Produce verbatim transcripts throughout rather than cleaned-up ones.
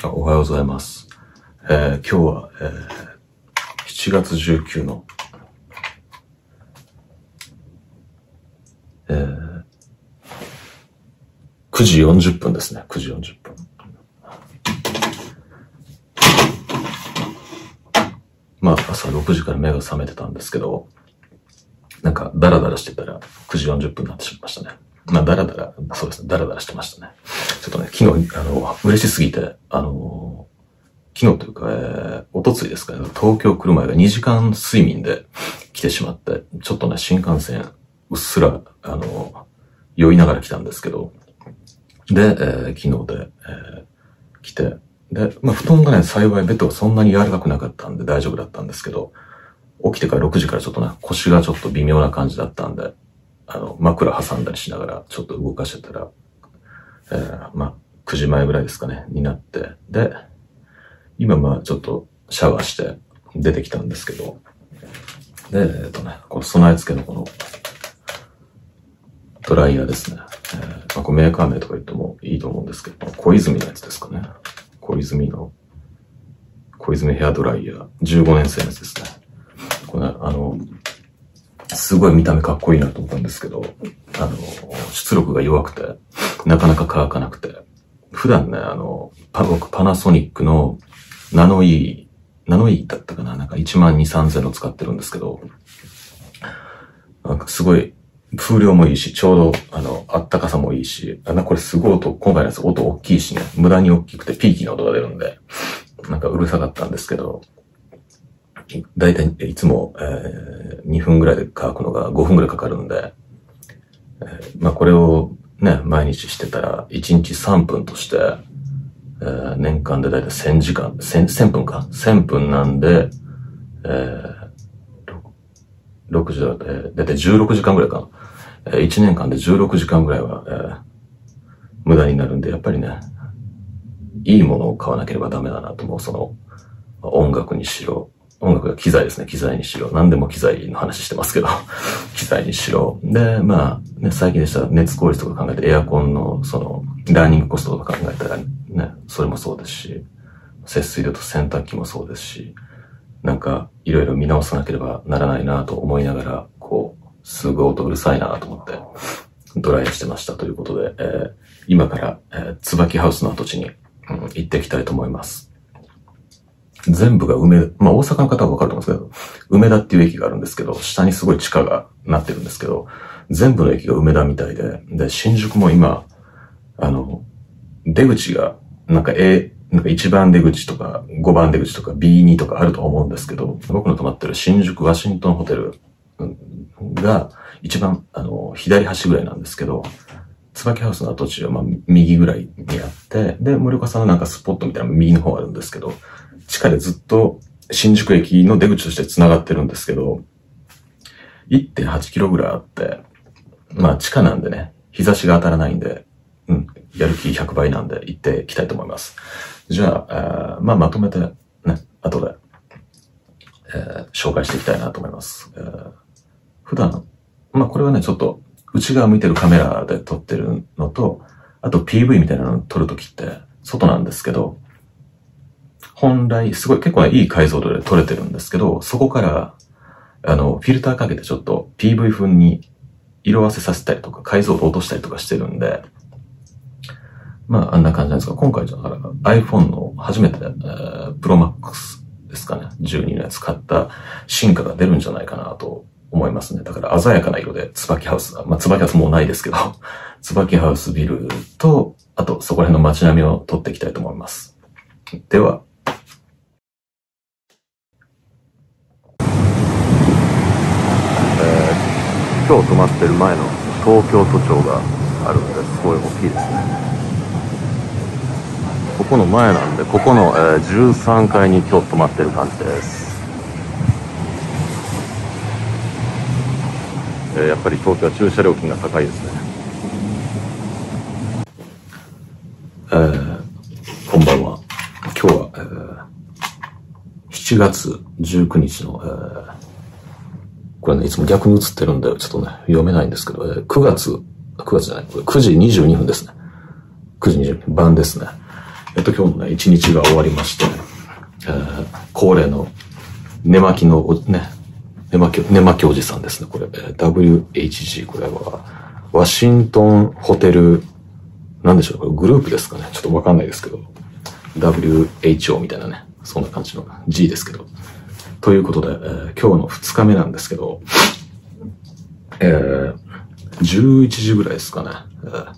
おはようございます。えー、今日は、えー、しちがつじゅうくにちの、えー、くじよんじゅっぷんですね。くじよんじゅっぷん。まあ、朝ろくじから目が覚めてたんですけど、なんか、ダラダラしてたらくじよんじゅっぷんになってしまいましたね。まあ、ダラダラ、そうですね、ダラダラしてましたね。ちょっとね、昨日、あの、嬉しすぎて、あの、昨日というか、えー、おとついですかね、東京来る前がにじかん睡眠で来てしまって、ちょっとね、新幹線、うっすら、あの、酔いながら来たんですけど、で、えー、昨日で、えー、来て、で、まあ、布団がね、幸いベッドがそんなに柔らかくなかったんで大丈夫だったんですけど、起きてからろくじからちょっとね、腰がちょっと微妙な感じだったんで、あの、枕挟んだりしながらちょっと動かしてたら、えー、まあ、くじまえぐらいですかね、になって、で、今まあちょっとシャワーして出てきたんですけど、で、えっとね、この備え付けのこのドライヤーですね。えー、まあ、これメーカー名とか言ってもいいと思うんですけど、小泉のやつですかね。小泉の、小泉ヘアドライヤー、じゅうごねんせいのやつですね。これね、あの、すごい見た目かっこいいなと思ったんですけど、あの、出力が弱くて、なかなか乾かなくて、普段ね、あの、パ、僕パナソニックのナノイー、ナノイーだったかな、なんかいちまんにせん、さんぜんの使ってるんですけど、なんかすごい、風量もいいし、ちょうど、あの、あったかさもいいし、あ、これすごい音、今回のやつ音大きいしね、無駄に大きくてピーキーな音が出るんで、なんかうるさかったんですけど、だいたいいつも、えー、にふんぐらいで乾くのがごふんぐらいかかるんで、えー、まあこれをね、毎日してたら、いちにちさんぷんとして、えー、年間でだいたいせんじかん、せん、せんぷんか ?せん 分なんで、えー、ろくじだ、えー、だいたいじゅうろくじかんぐらいかな。えー、いちねんかんでじゅうろくじかんぐらいは、えー、無駄になるんで、やっぱりね、いいものを買わなければダメだなと思う。その、音楽にしろ、音楽が機材ですね。機材にしろ。何でも機材の話してますけど。機材にしろ。で、まあ、ね、最近でしたら熱効率とか考えてエアコンの、その、ラーニングコストとか考えたらね、それもそうですし、節水量と洗濯機もそうですし、なんか、いろいろ見直さなければならないなと思いながら、こう、すごい音うるさいなと思って、ドライヤーしてましたということで、えー、今から、えー、椿ハウスの跡地に、うん、行ってきたいと思います。全部が梅、まあ大阪の方はわかると思うんですけど、梅田っていう駅があるんですけど、下にすごい地下がなってるんですけど、全部の駅が梅田みたいで、で、新宿も今、あの、出口が、なんか A、なんかいちばん出口とかごばん出口とか ビーツー とかあると思うんですけど、僕の泊まってる新宿ワシントンホテルが一番、あの、左端ぐらいなんですけど、椿ハウスの跡地はまあ右ぐらいにあって、で、森岡さんのなんかスポットみたいなの右の方あるんですけど、地下でずっと新宿駅の出口として繋がってるんですけど、いってんはちキロぐらいあって、まあ地下なんでね、日差しが当たらないんで、うん、やる気ひゃくばいなんで行ってきたいと思います。じゃあ、あまあまとめてね、後で、えー、紹介していきたいなと思います。えー、普段、まあこれはね、ちょっと内側向いてるカメラで撮ってるのと、あと ピーブイ みたいなのを撮るときって外なんですけど、本来、すごい結構いい解像度で撮れてるんですけど、そこから、あの、フィルターかけてちょっと ピーブイ 風に色あせさせたりとか、解像度落としたりとかしてるんで、まあ、あんな感じなんですが、今回、だから iPhone の初めて、えー、Pro Max ですかね、じゅうにのやつ買った進化が出るんじゃないかなと思いますね。だから鮮やかな色で、椿ハウス、まあ、椿ハウスもうないですけど、椿ハウスビルと、あとそこら辺の街並みを撮っていきたいと思います。では、今日泊まってる前の東京都庁があるんです。すごい大きいですね。ここの前なんで、ここの、えー、じゅうさんがいに今日泊まってる感じです。えー、やっぱり東京は駐車料金が高いですね。えー、こんばんは。今日は、えー、しちがつじゅうくにちの、えーこれね、いつも逆に映ってるんで、ちょっとね、読めないんですけど、えー、くがつ、くがつじゃない、これくじにじゅうにふんですね。くじにじゅうにふん、晩ですね。 えっと、今日のね、一日が終わりまして、えー、恒例の寝巻きのお、ね、寝巻き、寝巻きおじさんですね。これ、ダブリューエイチジー、これは、ワシントンホテル、なんでしょう、これグループですかね。ちょっとわかんないですけど、ダブリューエイチオー みたいなね、そんな感じの G ですけど。ということで、えー、今日の二日目なんですけど、えー、じゅういちじぐらいですかね。えー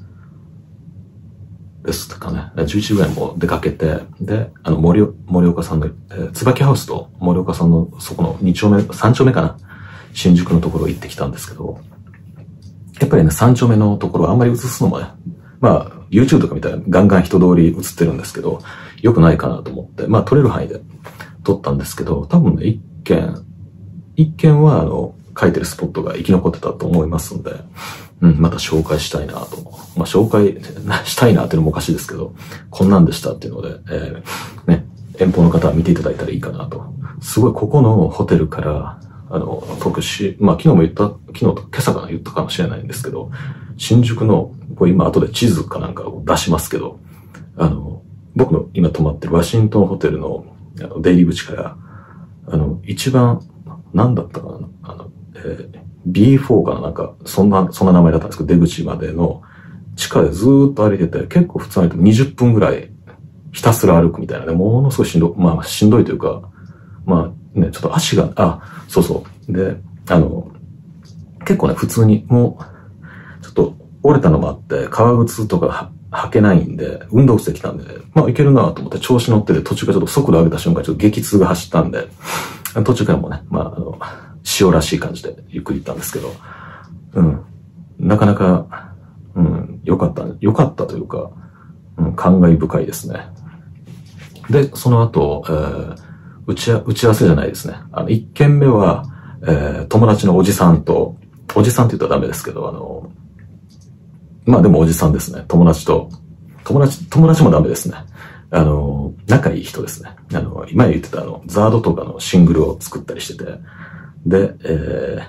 ですかね。じゅういちじぐらいも出かけて、で、あの、森、森岡さんの、えー、椿ハウスと森岡さんのそこのに丁目、さん丁目かな。新宿のところ行ってきたんですけど、やっぱりね、さん丁目のところあんまり映すのもね、まあ、YouTube とかみたいなガンガン人通り映ってるんですけど、良くないかなと思って、まあ、撮れる範囲で撮ったんですけど、多分ね、一件、一件はあの、書いてるスポットが生き残ってたと思いますんで、うん、また紹介したいなと。まあ、紹介したいなっていうのもおかしいですけど、こんなんでしたっていうので、えー、ね、遠方の方は見ていただいたらいいかなと。すごい、ここのホテルから、あの、特殊、まあ、昨日も言った、昨日と今朝かな言ったかもしれないんですけど、新宿の、これ今後で地図かなんかを出しますけど、あの、僕の今泊まってるワシントンホテルの、あの出入り口から、あの、一番、なんだったかなあの、えー、ビーフォー かななんか、そんな、そんな名前だったんですけど、出口までの地下でずーっと歩いてて、結構普通ににじゅっぷんぐらいひたすら歩くみたいなね、ものすごいしんど、まあしんどいというか、まあね、ちょっと足が、あ、そうそう。で、あの、結構ね、普通にもう、ちょっと折れたのもあって、革靴とか履けないんで、運動靴で来たんで、まあいけるなと思って調子乗ってて、途中からちょっと速度上げた瞬間、ちょっと激痛が走ったんで、途中からもね、まああの、塩らしい感じでゆっくり行ったんですけど、うん。なかなか、うん、良かった、良かったというか、うん、感慨深いですね。で、その後、えー、打ち打ち合わせじゃないですね。あの、一件目は、えー、友達のおじさんと、おじさんって言ったらダメですけど、あの、まあでもおじさんですね。友達と、友達、友達もダメですね。あの、仲いい人ですね。あの、今言ってたあの、ザードとかのシングルを作ったりしてて、で、え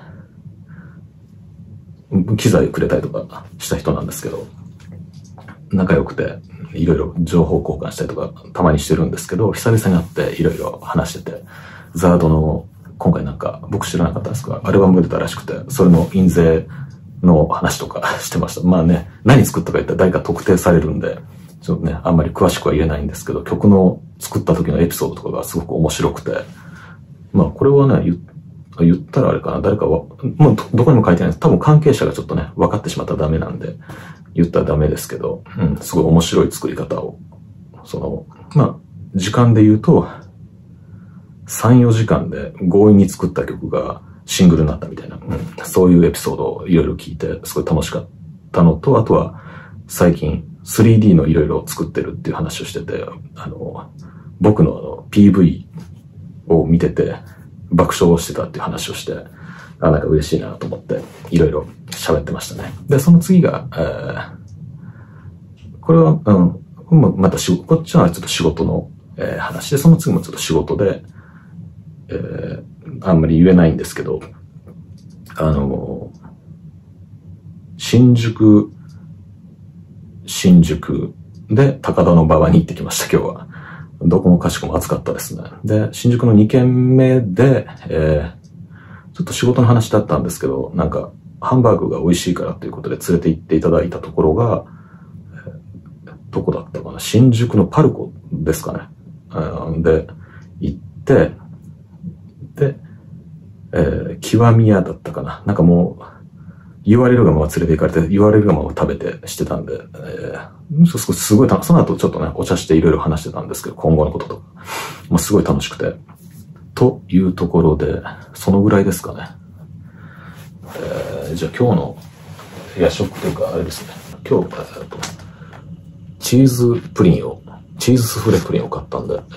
ー、機材をくれたりとかした人なんですけど、仲良くて、いろいろ情報交換したりとか、たまにしてるんですけど、久々に会っていろいろ話してて、ザードの、今回なんか、僕知らなかったんですが、アルバムが出たらしくて、それの印税の話とかしてました。まあね、何作ったか言ったら誰か特定されるんで、ちょっとね、あんまり詳しくは言えないんですけど、曲の作った時のエピソードとかがすごく面白くて、まあこれはね、言言ったらあれかな、誰かは、もうどこにも書いてないです。多分関係者がちょっとね、分かってしまったらダメなんで、言ったらダメですけど、うん、すごい面白い作り方を、その、まあ、時間で言うと、さん、よじかんで強引に作った曲がシングルになったみたいな、うん、そういうエピソードをいろいろ聞いて、すごい楽しかったのと、あとは、最近 スリーディー のいろいろ作ってるっていう話をしてて、あの、僕のあの ピーブイ を見てて、爆笑をしてたっていう話をして、あ、なんか嬉しいなと思って、いろいろ喋ってましたね。で、その次が、えー、これは、うん、また仕事、こっちはちょっと仕事の、えー、話で、その次もちょっと仕事で、えー、あんまり言えないんですけど、あの、新宿、新宿で高田馬場に行ってきました、今日は。どこもかしこも暑かったですね。で、新宿のに軒目で、えー、ちょっと仕事の話だったんですけど、なんか、ハンバーグが美味しいからということで連れて行っていただいたところが、えー、どこだったかな、新宿のパルコですかね。で、行って、で、えー、極み屋だったかな。なんかもう、言われるがまま連れて行かれて、言われるがまま食べてしてたんで、えー、すごい、その後ちょっとね、お茶していろいろ話してたんですけど、今後のこととか。まあ、すごい楽しくて。というところで、そのぐらいですかね。えー、じゃあ今日の夜食というか、あれですね。今日、えー、とチーズプリンを、チーズスフレプリンを買ったんで、えー、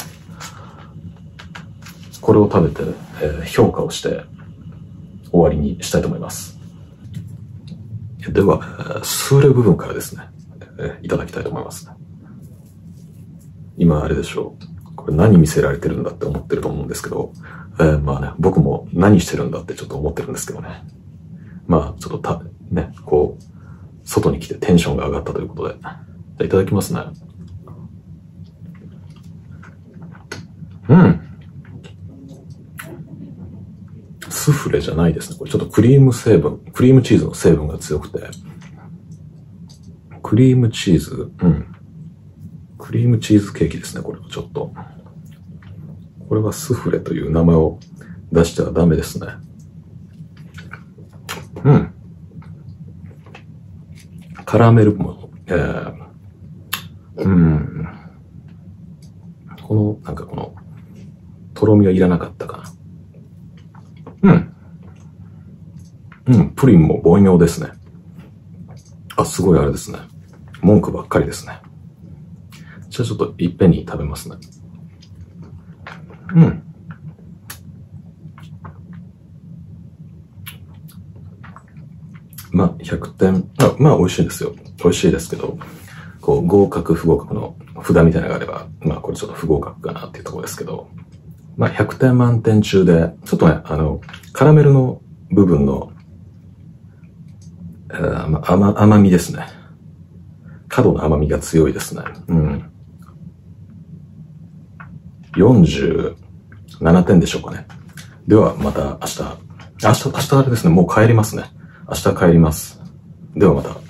これを食べて、えー、評価をして終わりにしたいと思います。では、スフレ部分からですね、えー、いただきたいと思いますね。今あれでしょう。これ何見せられてるんだって思ってると思うんですけど、えー、まあね、僕も何してるんだってちょっと思ってるんですけどね。まあ、ちょっとた、ね、こう、外に来てテンションが上がったということで。じゃあいただきますね。 スフレじゃないですね。これちょっとクリーム成分、クリームチーズの成分が強くて、クリームチーズ、うん。クリームチーズケーキですね、これはちょっと。これはスフレという名前を出してはダメですね。うん。カラメルも、えー、うん。この、なんかこの、とろみはいらなかったかな。うん。うん、プリンも凡庸ですね。あ、すごいあれですね。文句ばっかりですね。じゃあちょっといっぺんに食べますね。うん。まあ、ひゃくてん。あ、まあ、美味しいですよ。美味しいですけど、こう、合格、不合格の札みたいなのがあれば、まあ、これちょっと不合格かなっていうところですけど、まあ、ひゃくてん満点中で、ちょっとね、あの、カラメルの部分の、えー、まあ、甘、甘みですね。角の甘みが強いですね。うん。よんじゅうななてんでしょうかね。では、また明日。明日、明日あれですね。もう帰りますね。明日帰ります。ではまた。